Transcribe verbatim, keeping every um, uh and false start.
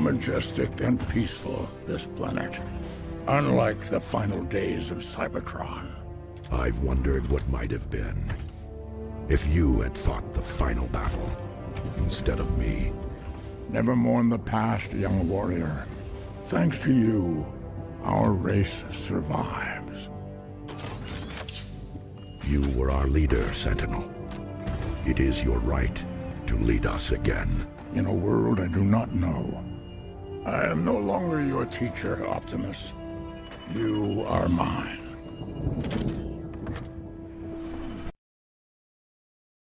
majestic and peaceful, this planet. Unlike the final days of Cybertron. I've wondered what might have been. If you had fought the final battle, instead of me. Never mourn the past, young warrior. Thanks to you, our race survives. You were our leader, Sentinel. It is your right to lead us again. In a world I do not know, I am no longer your teacher, Optimus. You are mine.